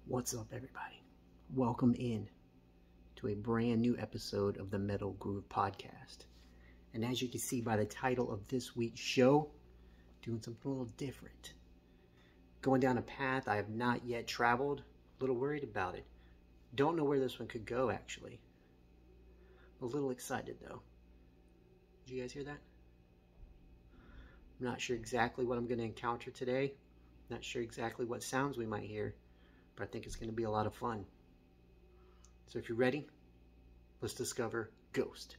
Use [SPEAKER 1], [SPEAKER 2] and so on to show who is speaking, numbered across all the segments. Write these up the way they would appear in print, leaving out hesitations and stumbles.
[SPEAKER 1] What's up, everybody? Welcome in to a brand new episode of the Metal Groove Podcast. And as you can see by the title of this week's show, doing something a little different. Going down a path I have not yet traveled, a little worried about it. Don't know where this one could go, actually. A little excited, though. Did you guys hear that? I'm not sure exactly what I'm going to encounter today. Not sure exactly what sounds we might hear, but I think it's going to be a lot of fun. So if you're ready, let's discover Ghost.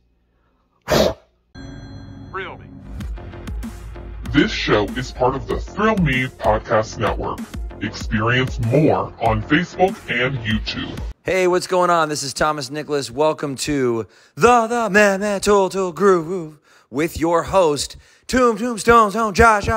[SPEAKER 2] Thrill Me. This show is part of the Thrill Me Podcast Network. Experience more on Facebook and YouTube.
[SPEAKER 3] Hey, what's going on? This is Thomas Nicholas. Welcome to the Metal Groove with your host, Tombstone Josh.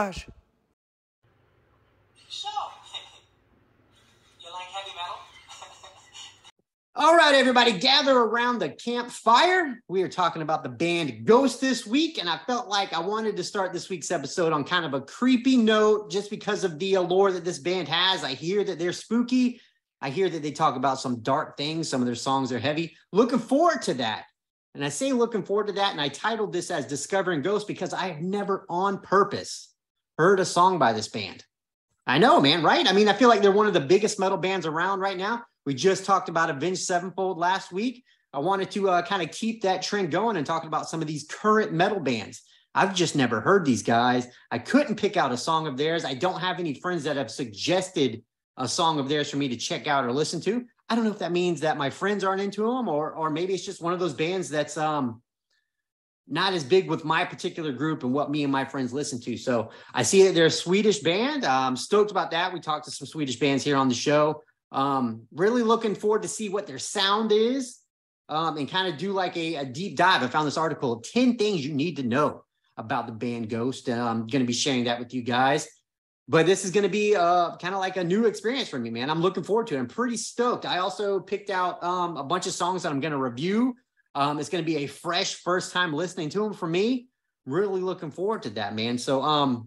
[SPEAKER 4] So, you like heavy metal?
[SPEAKER 1] All right, everybody, gather around the campfire. We are talking about the band Ghost this week, and I felt like I wanted to start this week's episode on kind of a creepy note just because of the allure that this band has. I hear that they're spooky. I hear that they talk about some dark things. Some of their songs are heavy. Looking forward to that. And I say looking forward to that, and I titled this as Discovering Ghost because I have never on purpose heard a song by this band. I know, man, right? I mean, I feel like they're one of the biggest metal bands around right now. We just talked about Avenged Sevenfold last week. I wanted to kind of keep that trend going and talk about some of these current metal bands. I've just never heard these guys. I couldn't pick out a song of theirs. I don't have any friends that have suggested a song of theirs for me to check out or listen to. I don't know if that means that my friends aren't into them or maybe it's just one of those bands that's not as big with my particular group and what me and my friends listen to. So I see that they're a Swedish band. I'm stoked about that. We talked to some Swedish bands here on the show. Really looking forward to see what their sound is and kind of do like a deep dive. I found this article, 10 things you need to know about the band Ghost. I'm going to be sharing that with you guys. But this is going to be kind of like a new experience for me, man. I'm looking forward to it. I'm pretty stoked. I also picked out a bunch of songs that I'm going to review. It's going to be a fresh first time listening to them for me. Really looking forward to that, man. So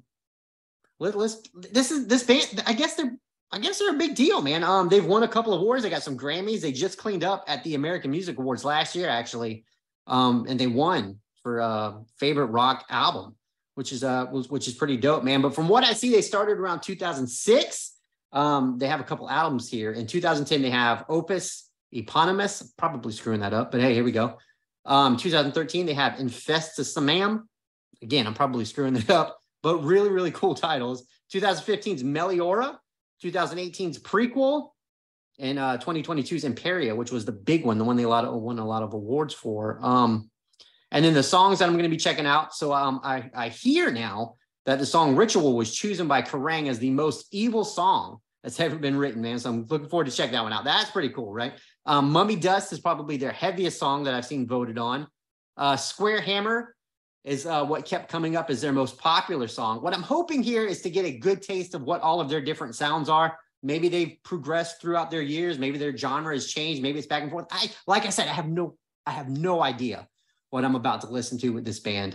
[SPEAKER 1] this band, I guess they're a big deal, man. They've won a couple of awards. They got some Grammys. They just cleaned up at the American Music Awards last year, actually. And they won for favorite rock album, which is pretty dope, man. But from what I see, they started around 2006. They have a couple albums here. In 2010, they have Opus Eponymous, probably screwing that up, but hey, here we go. 2013, they have Infestissimam. Again, I'm probably screwing that up, but really, really cool titles. 2015's Meliora, 2018's Prequel, and 2022's Imperia, which was the big one, the one they won a lot of awards for. And then the songs that I'm going to be checking out. So I hear now that the song Ritual was chosen by Kerrang as the most evil song that's ever been written, man. So I'm looking forward to check that one out. That's pretty cool, right? Mummy Dust is probably their heaviest song that I've seen voted on. Square Hammer is what kept coming up as their most popular song. What I'm hoping here is to get a good taste of what all of their different sounds are. Maybe they've progressed throughout their years. Maybe their genre has changed. Maybe it's back and forth. Like I said, I have no idea what I'm about to listen to with this band.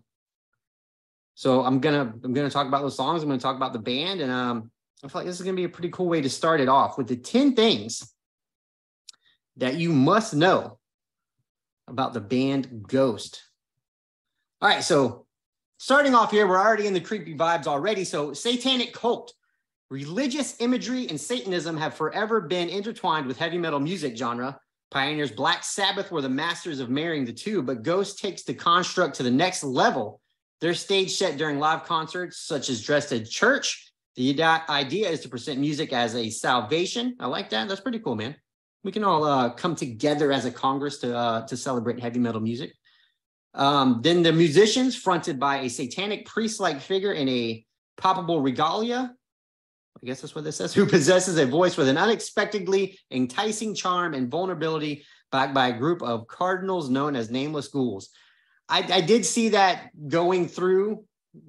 [SPEAKER 1] So I'm gonna talk about those songs. I'm gonna talk about the band, and I feel like this is gonna be a pretty cool way to start it off with the 10 things that you must know about the band Ghost. All right, so starting off here, we're already in the creepy vibes already. So satanic cult, religious imagery, and Satanism have forever been intertwined with heavy metal music genre. Pioneers Black Sabbath were the masters of marrying the two, but Ghost takes the construct to the next level. Their stage set during live concerts, such as Dressed as Church. The idea is to present music as a salvation. I like that. That's pretty cool, man. We can all come together as a Congress to celebrate heavy metal music. Then the musicians, fronted by a satanic priest-like figure in a poppable regalia, I guess that's what this says, who possesses a voice with an unexpectedly enticing charm and vulnerability, backed by a group of cardinals known as Nameless Ghouls. I did see that going through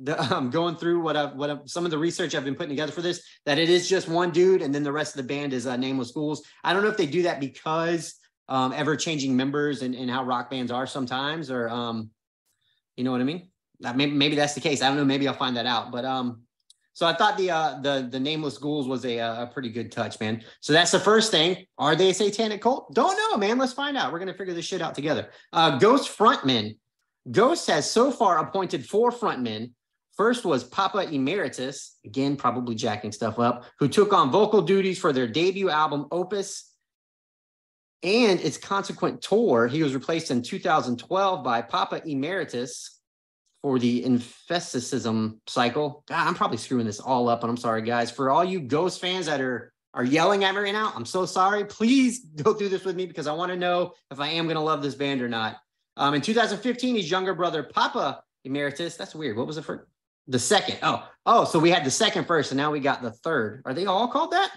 [SPEAKER 1] some of the research I've been putting together for this, that it is just one dude and then the rest of the band is Nameless Ghouls. I don't know if they do that because ever-changing members and how rock bands are sometimes, or you know what I mean? Maybe that's the case. I don't know. Maybe I'll find that out. But So I thought the Nameless Ghouls was a pretty good touch, man. So that's the first thing. Are they a satanic cult? Don't know, man. Let's find out. We're going to figure this shit out together. Ghost frontmen. Ghost has so far appointed 4 frontmen. First was Papa Emeritus, again, probably jacking stuff up, who took on vocal duties for their debut album, Opus, and its consequent tour. He was replaced in 2012 by Papa Emeritus for the Infesticism cycle. God, I'm probably screwing this all up, and I'm sorry, guys. For all you Ghost fans that are yelling at me right now, I'm so sorry. Please go through this with me because I want to know if I am going to love this band or not. In 2015, his younger brother, Papa Emeritus, that's weird. What was the first? The second. Oh, so we had the second first, and now we got the third. Are they all called that?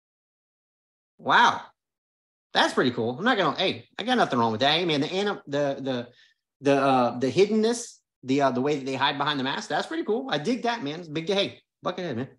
[SPEAKER 1] Wow. That's pretty cool. I'm not gonna. Hey, I got nothing wrong with that. Hey, man, the hiddenness, the way that they hide behind the mask, that's pretty cool. I dig that, man. It's big. Hey, Buckethead, man.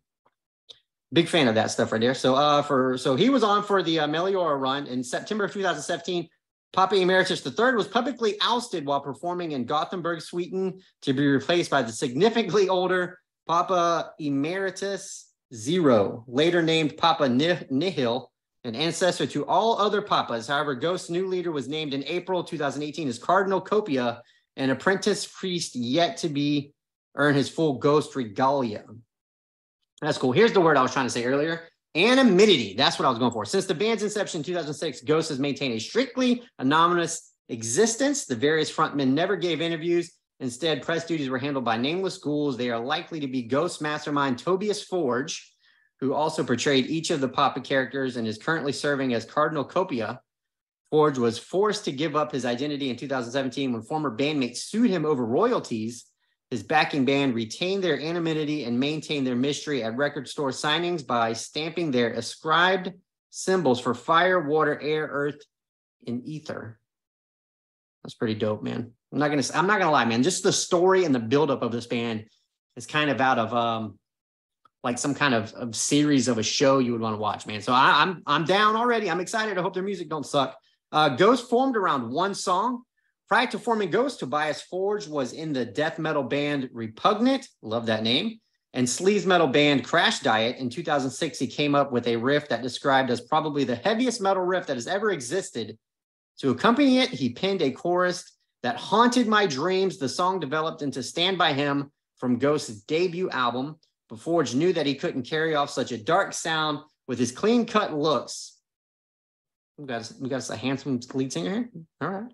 [SPEAKER 1] Big fan of that stuff right there. So he was on for the Meliora run in September of 2017. Papa Emeritus III was publicly ousted while performing in Gothenburg, Sweden, to be replaced by the significantly older Papa Emeritus Zero, later named Papa Nihil, an ancestor to all other Papas. However, Ghost's new leader was named in April 2018 as Cardinal Copia, an apprentice priest yet to earn his full Ghost regalia. That's cool. Here's the word I was trying to say earlier. Anonymity. That's what I was going for. Since the band's inception in 2006, Ghost has maintained a strictly anonymous existence. The various frontmen never gave interviews. Instead, press duties were handled by Nameless Ghouls. They are likely to be Ghost mastermind Tobias Forge, who also portrayed each of the Papa characters and is currently serving as Cardinal Copia. Forge was forced to give up his identity in 2017 when former bandmates sued him over royalties. His backing band retained their anonymity and maintained their mystery at record store signings by stamping their ascribed symbols for fire, water, air, earth, and ether. That's pretty dope, man. I'm not gonna lie, man. Just the story and the buildup of this band is kind of out of like some kind of series of a show you would want to watch, man. So I'm down already. I'm excited. I hope their music don't suck. Ghost formed around one song. Prior to forming Ghost, Tobias Forge was in the death metal band Repugnant, love that name, and sleaze metal band Crash Diet. In 2006, he came up with a riff that described as probably the heaviest metal riff that has ever existed. To accompany it, he penned a chorus that haunted my dreams. The song developed into Stand By Him from Ghost's debut album, but Forge knew that he couldn't carry off such a dark sound with his clean-cut looks. We got a handsome lead singer here? All right.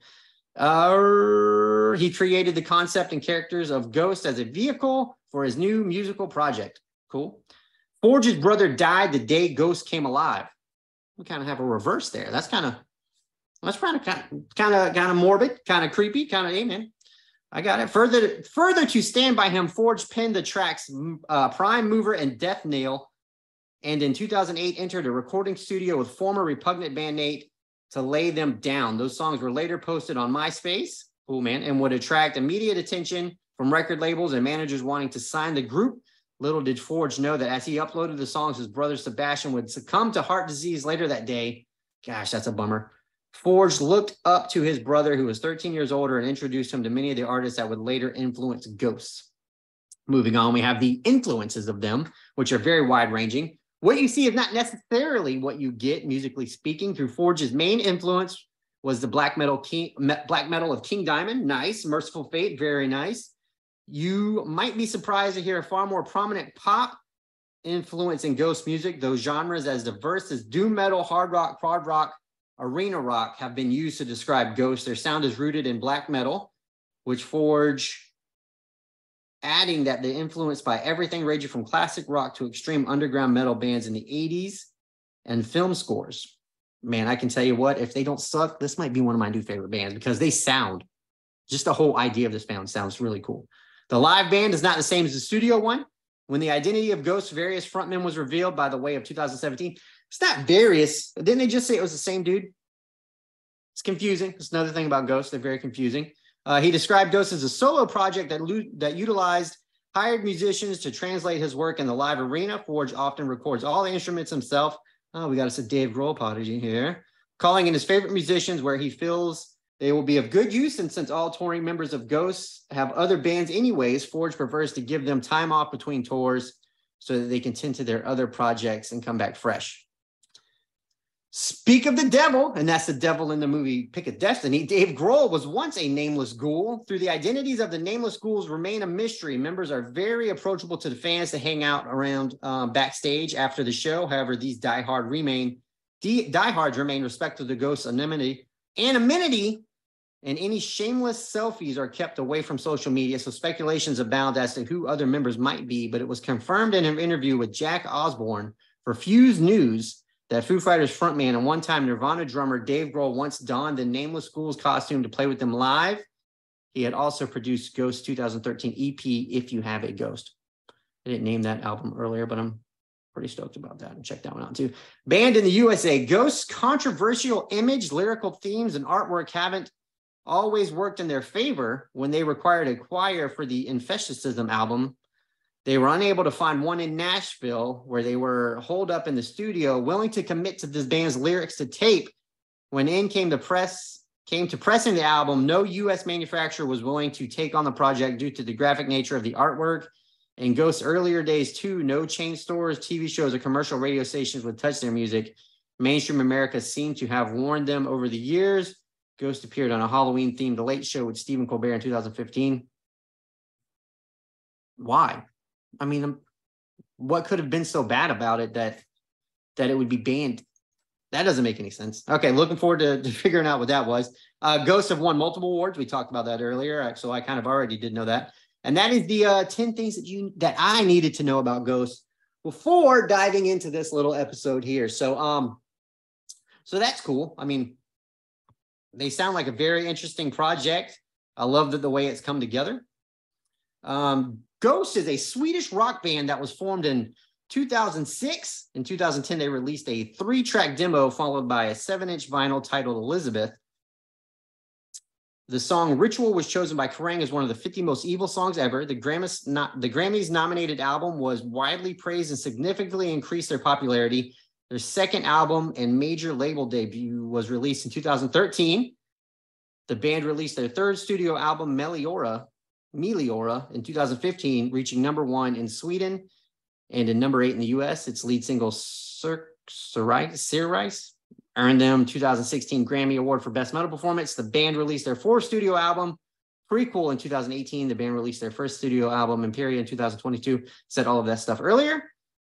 [SPEAKER 1] He created the concept and characters of Ghost as a vehicle for his new musical project. Cool. Forge's brother died the day Ghost came alive. We kind of have a reverse there. That's kind of morbid, kind of creepy, kind of, hey, man. I got it. Further to Stand By Him, Forge penned the tracks Prime Mover and Death Nail, and in 2008 entered a recording studio with former Repugnant bandmate to lay them down. Those songs were later posted on MySpace, cool, man, and would attract immediate attention from record labels and managers wanting to sign the group. Little did Forge know that as he uploaded the songs, his brother Sebastian would succumb to heart disease later that day. Gosh, that's a bummer. Forge looked up to his brother, who was 13 years older, and introduced him to many of the artists that would later influence Ghosts. Moving on, we have the influences of them, which are very wide-ranging. What you see is not necessarily what you get, musically speaking. Through Forge's main influence was the black metal of King Diamond. Nice. Merciful Fate. Very nice. You might be surprised to hear a far more prominent pop influence in Ghost music. Those genres as diverse as doom metal, hard rock, prog rock, arena rock have been used to describe Ghost. Their sound is rooted in black metal, which Forge adding that they're influenced by everything ranging from classic rock to extreme underground metal bands in the 80s and film scores. Man, I can tell you what, if they don't suck, this might be one of my new favorite bands because they sound, just the whole idea of this band sounds really cool. The live band is not the same as the studio one. When the identity of Ghost's various frontmen was revealed by the way of 2017, it's not various. Didn't they just say it was the same dude? It's confusing. It's another thing about Ghost. They're very confusing. He described Ghost as a solo project that utilized hired musicians to translate his work in the live arena. Forge often records all the instruments himself. Oh, we got a Dave Grohl prodigy here. Calling in his favorite musicians where he feels they will be of good use. And since all touring members of Ghost have other bands anyways, Forge prefers to give them time off between tours. so that they can tend to their other projects and come back fresh. Speak of the devil, and that's the devil in the movie Pick a Destiny. Dave Grohl was once a nameless ghoul. Through the identities of the nameless ghouls remain a mystery. Members are very approachable to the fans to hang out around backstage after the show. However, these diehards remain respectful of the ghost's anonymity, and any shameless selfies are kept away from social media. So speculations abound as to who other members might be, but it was confirmed in an interview with Jack Osborne for Fuse News that Foo Fighters frontman and one-time Nirvana drummer Dave Grohl once donned the Nameless Ghouls costume to play with them live. He had also produced Ghost's 2013 EP, If You Have a Ghost. I didn't name that album earlier, but I'm pretty stoked about that, and check that one out too. Banned in the USA, Ghost's controversial image, lyrical themes, and artwork haven't always worked in their favor. When they required a choir for the Infestocism album, they were unable to find one in Nashville, where they were holed up in the studio, willing to commit to this band's lyrics to tape. When in came to pressing the album, no U.S. manufacturer was willing to take on the project due to the graphic nature of the artwork. In Ghost's earlier days, too, no chain stores, TV shows, or commercial radio stations would touch their music. Mainstream America seemed to have warned them over the years. Ghost appeared on a Halloween-themed Late Show with Stephen Colbert in 2015. Why? I mean, what could have been so bad about it that it would be banned? That doesn't make any sense. Okay, looking forward to figuring out what that was. Ghosts have won multiple awards. We talked about that earlier, so I kind of already did know that. And that is the 10 things that I needed to know about Ghosts before diving into this little episode here. So that's cool. I mean, they sound like a very interesting project. I love the way it's come together. Ghost is a Swedish rock band that was formed in 2006. In 2010, they released a 3-track demo followed by a 7-inch vinyl titled Elizabeth. The song Ritual was chosen by Kerrang as one of the 50 most evil songs ever. The Grammys nominated album was widely praised and significantly increased their popularity. Their second album and major label debut was released in 2013. The band released their third studio album, Meliora, in 2015, reaching #1 in Sweden and in #8 in the US. Its lead single, Sirice, earned them 2016 Grammy Award for Best Metal Performance. The band released their fourth studio album, Prequel, in 2018. The band released their first studio album, Imperia, in 2022. Said all of that stuff earlier.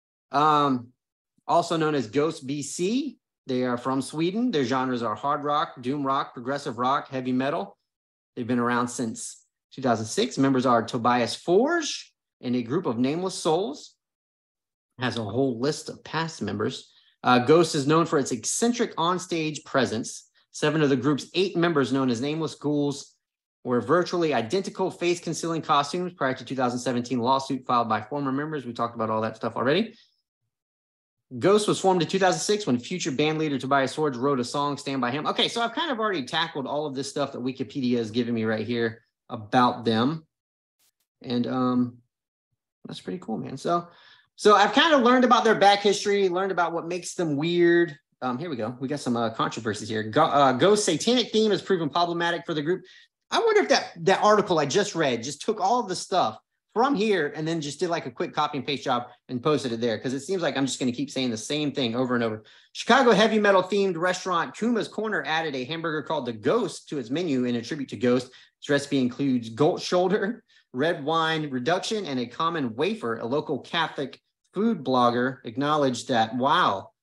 [SPEAKER 1] Also known as Ghost BC. They are from Sweden. Their genres are hard rock, doom rock, progressive rock, heavy metal. They've been around since 2006. Members are Tobias Forge and a group of nameless souls. Has a whole list of past members. Ghost is known for its eccentric onstage presence. 7 of the group's 8 members, known as Nameless Ghouls, were virtually identical face-concealing costumes prior to 2017 lawsuit filed by former members. We talked about all that stuff already. Ghost was formed in 2006 when future band leader Tobias Forge wrote a song, Stand By Him. Okay, so I've kind of already tackled all of this stuff that Wikipedia has given me right here about them. And that's pretty cool, man. So I've kind of learned about their back history, learned about what makes them weird. Here we go. We got some controversies here. Ghost's satanic theme has proven problematic for the group. I wonder if that article I just read just took all of the stuff from here and then just did like a quick copy and paste job and posted it there, because it seems like I'm just going to keep saying the same thing over and over. Chicago heavy metal themed restaurant Kuma's Corner added a hamburger called the Ghost to its menu in a tribute to Ghost. Its recipe includes goat shoulder, red wine reduction, and a common wafer. A local Catholic food blogger acknowledged that, wow,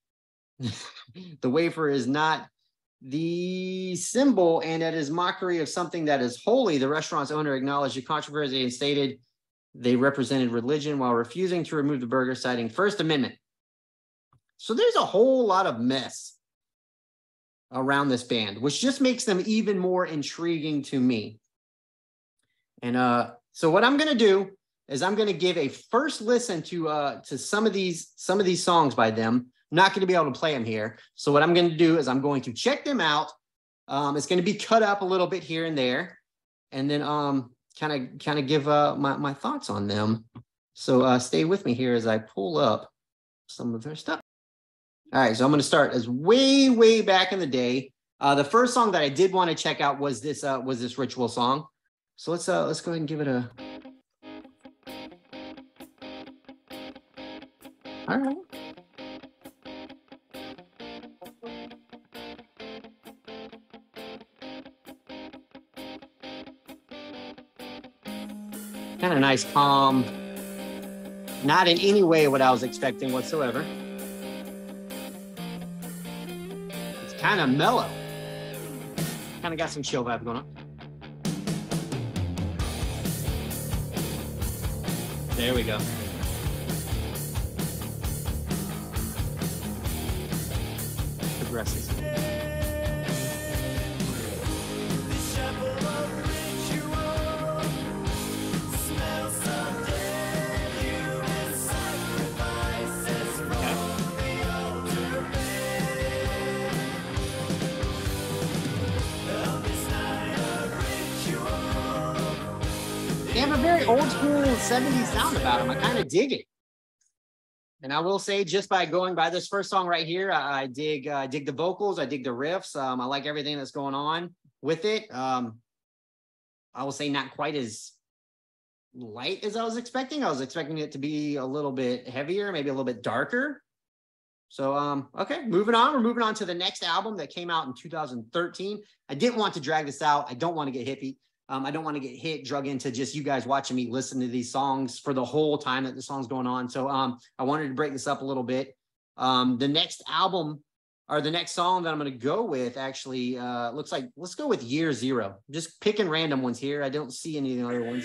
[SPEAKER 1] the wafer is not the symbol and that is mockery of something that is holy. The restaurant's owner acknowledged the controversy and stated they represented religion while refusing to remove the burger, citing First Amendment. So there's a whole lot of mess around this band, which just makes them even more intriguing to me. And so what I'm going to do is I'm going to give a first listen to some of these songs by them. I'm not going to be able to play them here. So what I'm going to do is I'm going to check them out. It's going to be cut up a little bit here and there, and then kind of give my thoughts on them. So stay with me here as I pull up some of their stuff. All right, so I'm going to start as way back in the day. The first song that I did want to check out was this Ritual song. So let's go ahead and give it a All right. Kind of nice, calm. Not in any way what I was expecting whatsoever. It's kind of mellow. Kind of got some chill vibe going on. There we go. Progresses. They have a very old school 70s sound about them. I kind of dig it. And I will say, just by going by this first song right here, I dig the vocals, I dig the riffs. I like everything that's going on with it. I will say not quite as light as I was expecting. I was expecting it to be a little bit heavier, maybe a little bit darker. So, okay, moving on. We're moving on to the next album that came out in 2013. I didn't want to drag this out. I don't want to get hippie. I don't want to get drug into just you guys watching me listen to these songs for the whole time that the song's going on. So I wanted to break this up a little bit. The next album, or the next song that I'm going to go with actually looks like, let's go with Year Zero. Just picking random ones here. I don't see any of the other ones.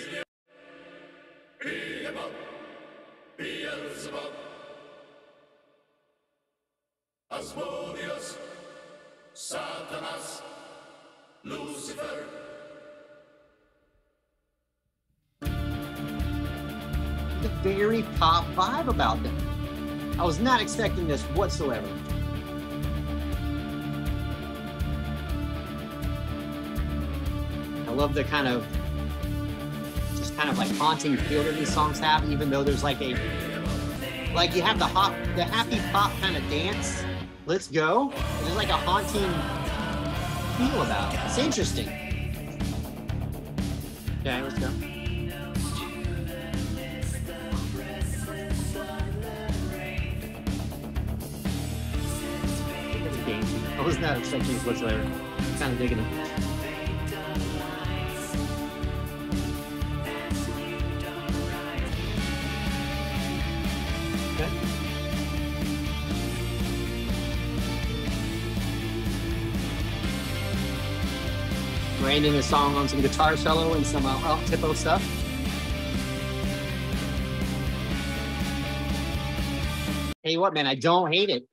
[SPEAKER 4] Asmodeus, Satanas, Lucifer.
[SPEAKER 1] A very pop vibe about them. I was not expecting this whatsoever. I love the kind of like haunting feel that these songs have, even though there's like you have the happy pop kind of dance. Let's go. There's like a haunting feel about it. It's interesting. Okay, let's go. I was not expecting this whatsoever. Kind of digging it. Okay. We're ending the song on some guitar solo and some up-tempo stuff. Hey, what, man? I don't hate it.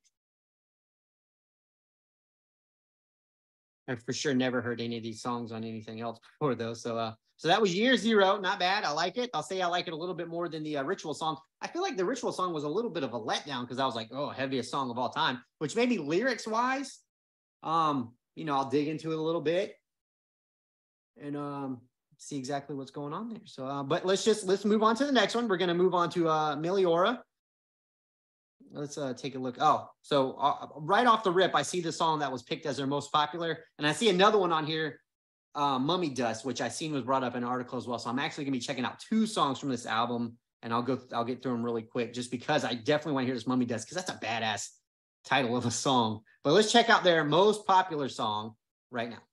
[SPEAKER 1] I've for sure never heard any of these songs on anything else before, though. So that was Year Zero. Not bad. I like it. I'll say I like it a little bit more than the Ritual song. I feel like the Ritual song was a little bit of a letdown because I was like, oh, heaviest song of all time, which maybe lyrics-wise, I'll dig into it a little bit and see exactly what's going on there. So, but let's move on to the next one. We're going to move on to Meliora. Let's take a look. Oh, so right off the rip, I see the song that was picked as their most popular. And I see another one on here, Mummy Dust, which I seen was brought up in an article as well. So I'm actually going to be checking out 2 songs from this album. And I'll get through them really quick just because I definitely want to hear this Mummy Dust because that's a badass title of a song. But let's check out their most popular song right now.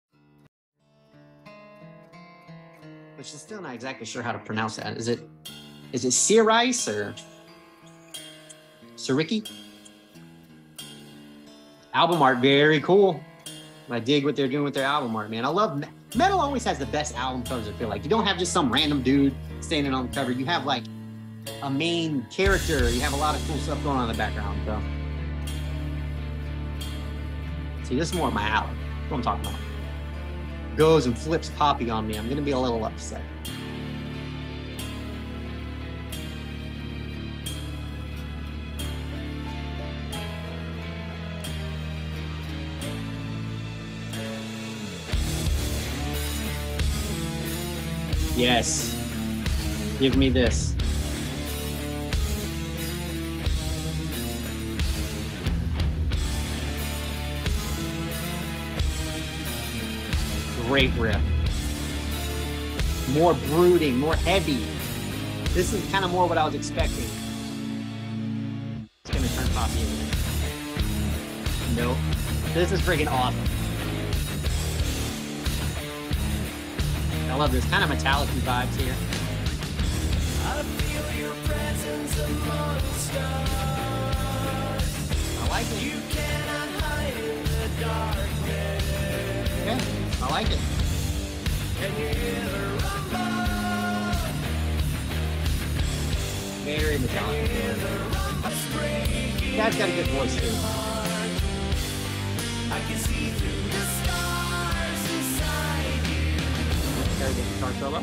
[SPEAKER 1] Which is still not exactly sure how to pronounce that. Is it Sirice or Sariki? Album art, very cool. I dig what they're doing with their album art, man. I love metal. Always has the best album covers. I feel like you don't have just some random dude standing on the cover. You have like a main character. You have a lot of cool stuff going on in the background. So, see, this is more of my alley. That's what I'm talking about. Goes and flips Poppy on me. I'm gonna be a little upset. Yes. Give me this. Great riff. More brooding, more heavy. This is kind of more what I was expecting. copy of it. Nope. This is freaking awesome. I love this kind of metallic vibes here.
[SPEAKER 4] I feel your presence amongst us.
[SPEAKER 1] I like it.
[SPEAKER 4] You cannot hide in the darkness.
[SPEAKER 1] Okay, I like it.
[SPEAKER 4] Can you hear the rumble?
[SPEAKER 1] Very metallic. Dad's got a good voice too.
[SPEAKER 4] I can see through the stars inside you.
[SPEAKER 1] Very good guitar solo.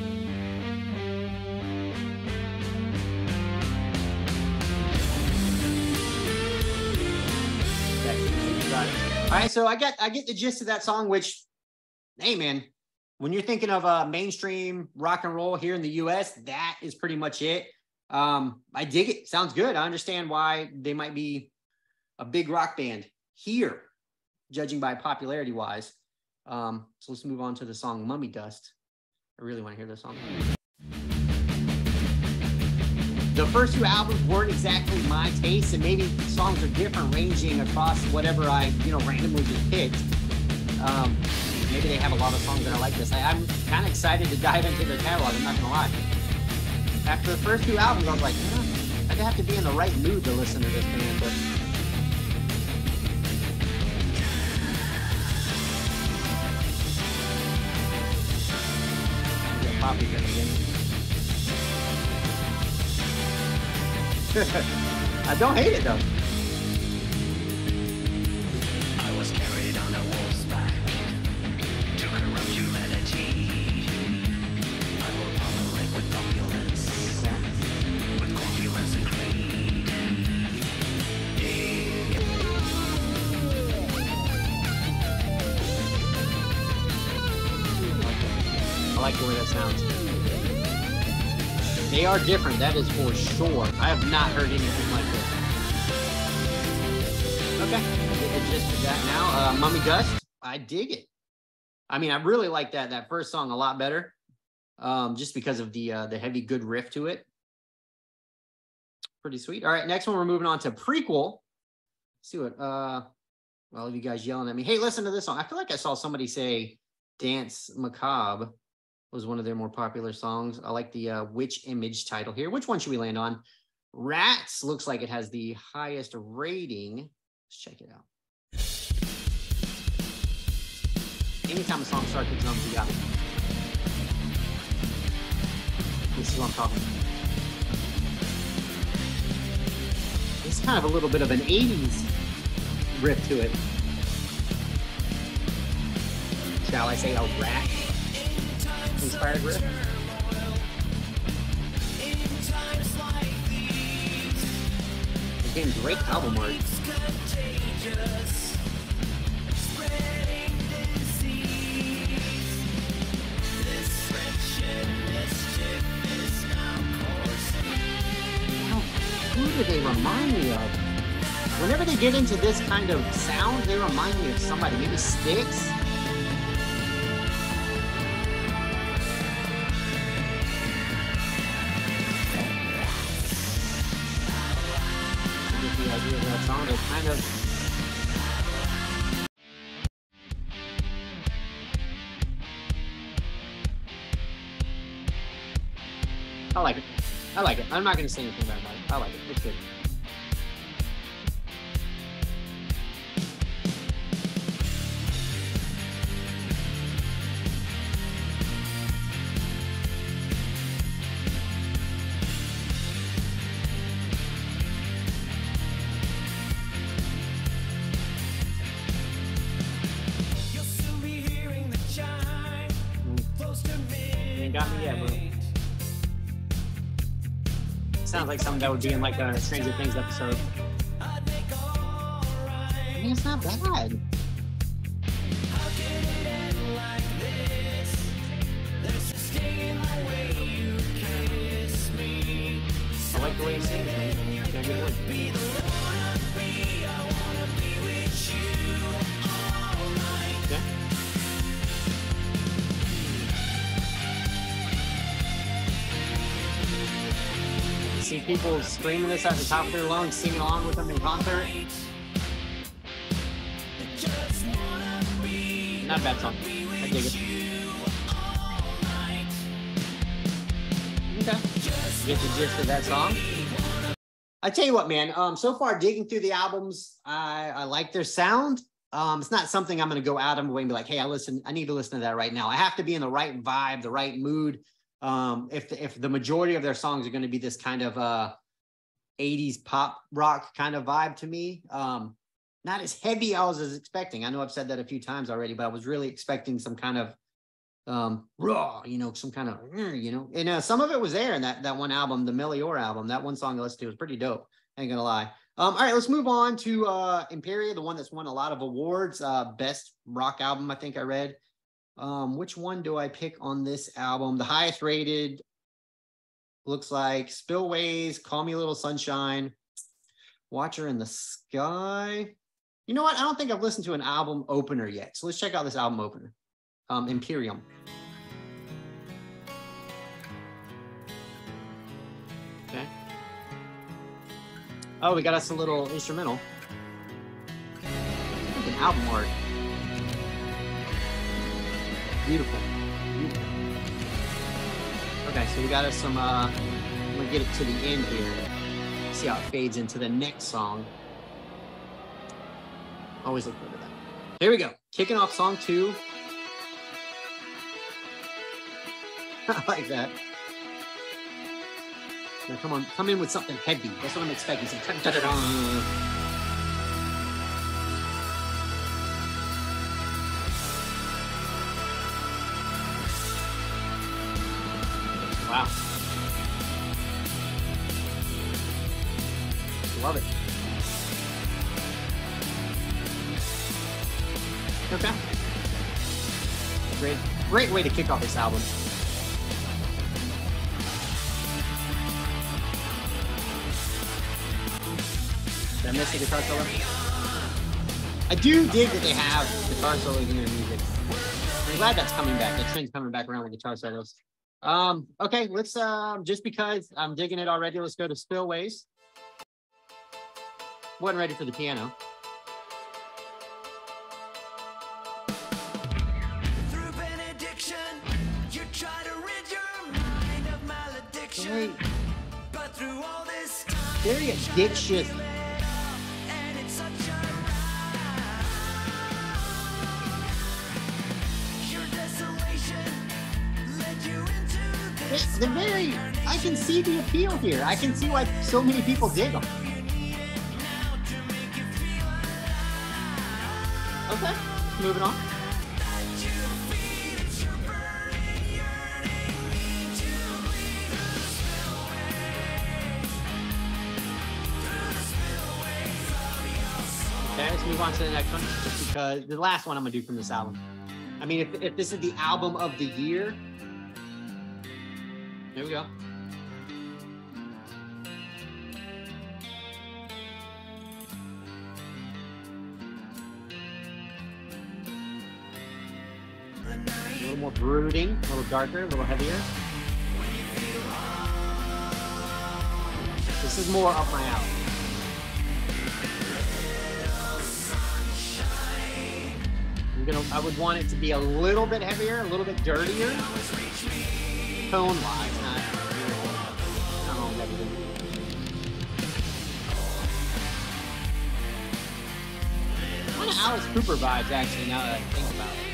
[SPEAKER 1] All right, so I get the gist of that song, which, hey man, when you're thinking of mainstream rock and roll here in the US, that is pretty much it. I dig it. Sounds good. I understand why they might be a big rock band here, judging by popularity wise. So let's move on to the song Mummy Dust. I really want to hear this song. The first two albums weren't exactly my taste, and maybe songs are different, ranging across whatever I, randomly just picked. Maybe they have a lot of songs that are like this. I'm kind of excited to dive into their catalog, I'm not gonna lie. After the first two albums, I was like, I'd have to be in the right mood to listen to this band, but Poppy again. I don't hate it though.
[SPEAKER 4] I was carried on a wolf's back to corrupt humanity. I will tolerate with opulence, with corpulence and greed.
[SPEAKER 1] I like the way that sounds. They are different, that is for sure. I have not heard anything like this. Okay, I get the gist of that now. Mummy Dust, I dig it. I mean, I really like that first song a lot better, just because of the heavy good riff to it. Pretty sweet. All right, next one we're moving on to Prequel. Let's see what all of you guys yelling at me. Hey, listen to this song. I feel like I saw somebody say Dance Macabre was one of their more popular songs. I like the Witch Image title here. Which one should we land on? Rats looks like it has the highest rating. Let's check it out. Anytime a song starts with drums, you got me. This is what I'm talking about. It's kind of a little bit of an 80s riff to it. Shall I say a rat inspired riff? Again, great album art. Who do they remind me of? Whenever they get into this kind of sound, they remind me of somebody. Maybe Styx. That song is kind of I like it. I like it. I'm not going to say anything bad about it. I like it. It's good. Got me yet, bro. Sounds like something that would be in like a Stranger Things episode. I mean, it's not bad. I like the way he sings, man. Got a good word. Okay. CP people screaming this at the top of their lungs, singing along with them in concert. Not a bad song. I dig it. Okay. Get the gist of that song. I tell you what, man. So far, digging through the albums, I like their sound. It's not something I'm going to go out of my way and be like, hey, I need to listen to that right now. I have to be in the right vibe, the right mood. If the majority of their songs are going to be this kind of 80s pop rock kind of vibe to me, not as heavy as I was expecting. I know I've said that a few times already, but I was really expecting some kind of raw, some kind of, and some of it was there in that one album, the Melior album. That one song I listened to was pretty dope. I ain't gonna lie. All right, let's move on to Imperia, the one that's won a lot of awards. Best rock album, I think I read. Which one do I pick on this album? The highest rated looks like Spillways, Call Me a Little Sunshine, Watcher in the Sky. You know what? I don't think I've listened to an album opener yet. So let's check out this album opener. Imperium. Okay. Oh, we got us a little instrumental. Like an album art. Beautiful. Beautiful. Okay, so we got us some, I'm gonna get it to the end here. See how it fades into the next song. Always look forward to that. Here we go. Kicking off song 2. I like that. Now come on, come in with something heavy. That's what I'm expecting. Some wow. Love it. Okay. Great way to kick off this album. Did I miss the guitar solo? I do dig that they have guitar solos in their music. I'm glad that's coming back. That trend's coming back around with guitar solos. Okay, let's just because I'm digging it already, let's go to Spillways. Wasn't ready for the piano.
[SPEAKER 4] Through benediction, you try to rid your mind of malediction. But through all this time,
[SPEAKER 1] very addiction.
[SPEAKER 4] and it's such a your desolation led you into this.
[SPEAKER 1] They're very, I can see the appeal here. I can see why so many people dig them. Okay, moving on. Okay, let's move on to the next one, just because the last one I'm gonna do from this album. I mean, if this is the album of the year, here we go. A little more brooding, a little darker, a little heavier. This is more up my alley. I would want it to be a little bit heavier, a little bit dirtier. Tone-wise, not all heavy. Kind of Alice Cooper vibes, actually, now that I think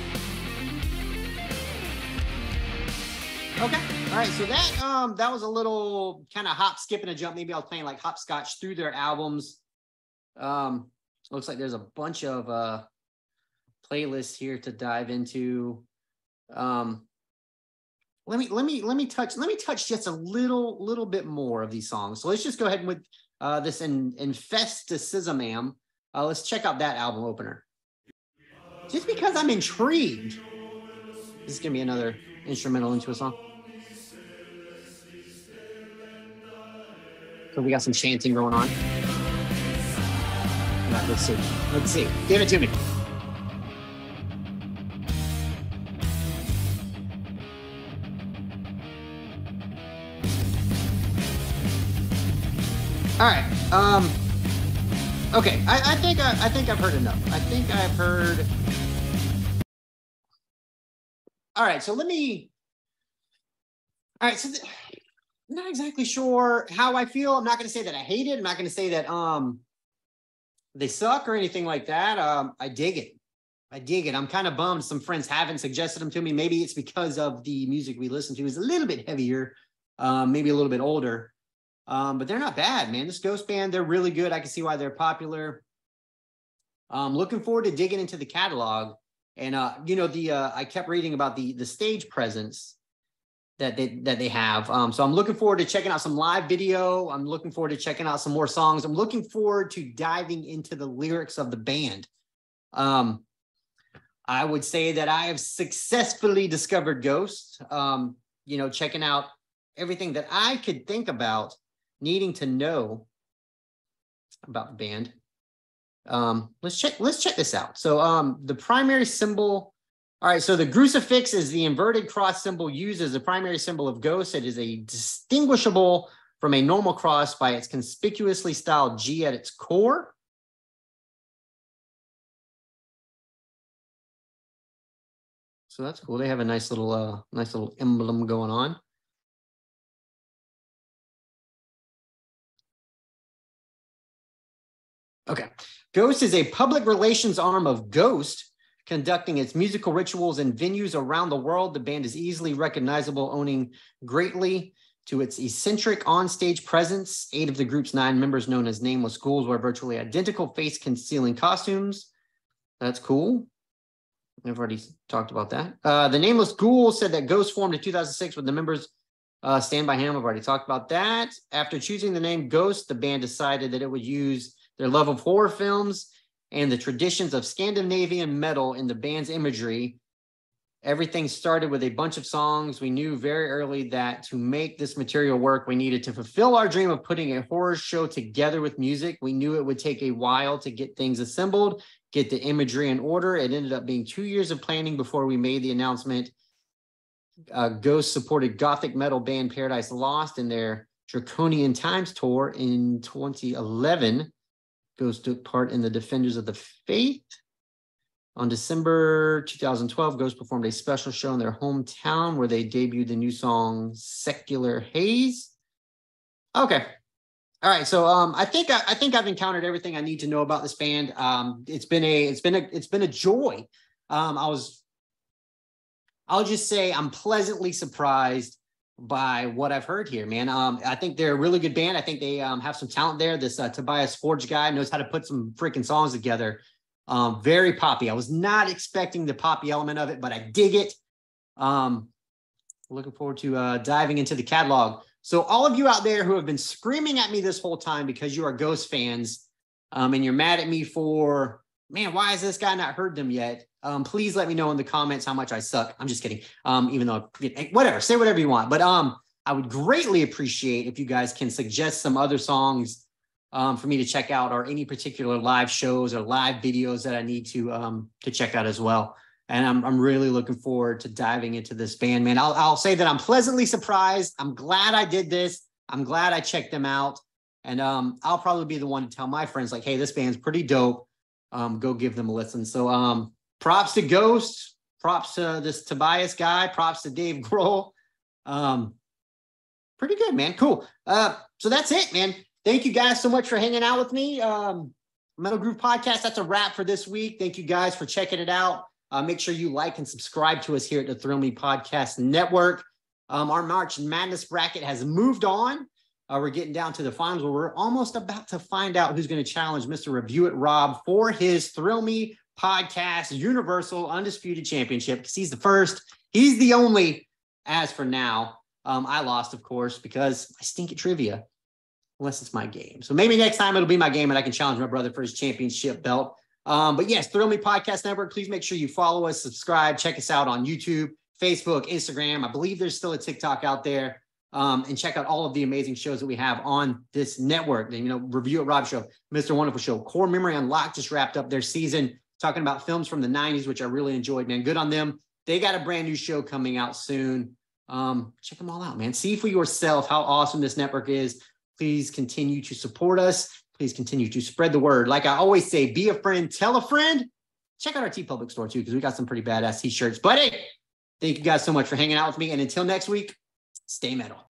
[SPEAKER 1] about it. Okay, all right, so that was a little kind of hop, skip, and a jump. Maybe I was playing like hopscotch through their albums. Looks like there's a bunch of playlists here to dive into. Let me touch just a little bit more of these songs. So let's just go ahead with this Infesticism. Let's check out that album opener. Just because I'm intrigued. This is gonna be another instrumental into a song. So we got some chanting going on. Right, let's see. Give it to me. All right. Okay. I think I've heard enough. I think I've heard. All right. So let me. All right. So I'm not exactly sure how I feel. I'm not going to say that I hate it. I'm not going to say that they suck or anything like that. I dig it. I dig it. I'm kind of bummed some friends haven't suggested them to me. Maybe it's because of the music we listen to is a little bit heavier, maybe a little bit older. But they're not bad, man. This Ghost band, they're really good. I can see why they're popular. Looking forward to digging into the catalog. And I kept reading about the stage presence that they have. So I'm looking forward to checking out some live video. I'm looking forward to checking out some more songs. I'm looking forward to diving into the lyrics of the band. I would say that I have successfully discovered Ghost. Checking out everything that I could think about needing to know about the band. Let's check this out. So the primary symbol. All right, so the crucifix is the inverted cross symbol used as the primary symbol of Ghost. It is a distinguishable from a normal cross by its conspicuously styled G at its core. So that's cool. They have a nice little emblem going on. Okay. Ghost is a public relations arm of Ghost, conducting its musical rituals in venues around the world. The band is easily recognizable, owing greatly to its eccentric onstage presence. 8 of the group's 9 members, known as Nameless Ghouls, wear virtually identical face-concealing costumes. That's cool. I've already talked about that. The Nameless Ghouls said that Ghost formed in 2006 with the members Stand By Him. I've already talked about that. After choosing the name Ghost, the band decided that it would use their love of horror films and the traditions of Scandinavian metal in the band's imagery. Everything started with a bunch of songs. We knew very early that to make this material work, we needed to fulfill our dream of putting a horror show together with music. We knew it would take a while to get things assembled, get the imagery in order. It ended up being 2 years of planning before we made the announcement. Ghost supported gothic metal band Paradise Lost in their Draconian Times tour in 2011. Ghost took part in the Defenders of the Faith. On December 2012, Ghost performed a special show in their hometown where they debuted the new song "Secular Haze." Okay. All right. So I think I've encountered everything I need to know about this band. It's been a joy. I'll just say I'm pleasantly surprised by what I've heard here, man. I think they're a really good band. I think they have some talent there. This Tobias Forge guy knows how to put some freaking songs together. Very poppy. I was not expecting the poppy element of it, but I dig it. Looking forward to diving into the catalog. So all of you out there who have been screaming at me this whole time because you are Ghost fans, and you're mad at me for, man, why has this guy not heard them yet? Please let me know in the comments how much I suck. I'm just kidding. Even though, whatever, say whatever you want. But I would greatly appreciate if you guys can suggest some other songs for me to check out, or any particular live shows or live videos that I need to check out as well. And I'm really looking forward to diving into this band, man. I'll say that I'm pleasantly surprised. I'm glad I did this. I'm glad I checked them out. And I'll probably be the one to tell my friends, like, hey, this band's pretty dope. Go give them a listen. So props to Ghost, props to this Tobias guy, props to Dave Grohl. Pretty good, man. Cool. So that's it, man. Thank you guys so much for hanging out with me. Metal Groove Podcast, that's a wrap for this week. Thank you guys for checking it out. Make sure you like and subscribe to us here at the Thrill Me Podcast Network. Our March Madness bracket has moved on. We're getting down to the finals where we're almost about to find out who's going to challenge Mr. Review It Rob for his Thrill Me Podcast Universal Undisputed Championship, because he's the first, he's the only as for now. I lost, of course, because I stink at trivia, unless it's my game. So maybe next time it'll be my game and I can challenge my brother for his championship belt. But yes, Thrill Me Podcast Network, please make sure you follow us, subscribe, check us out on YouTube, Facebook, Instagram. I believe there's still a TikTok out there. And check out all of the amazing shows that we have on this network. You know, Review It Rob Show, Mr. Wonderful Show, Core Memory Unlocked just wrapped up their season, talking about films from the 90s, which I really enjoyed, man. Good on them. They got a brand new show coming out soon. Check them all out, man. See for yourself how awesome this network is. Please continue to support us. Please continue to spread the word. Like I always say, be a friend, tell a friend. Check out our TeePublic store too, because we got some pretty badass t-shirts. But hey, thank you guys so much for hanging out with me. And until next week, stay metal.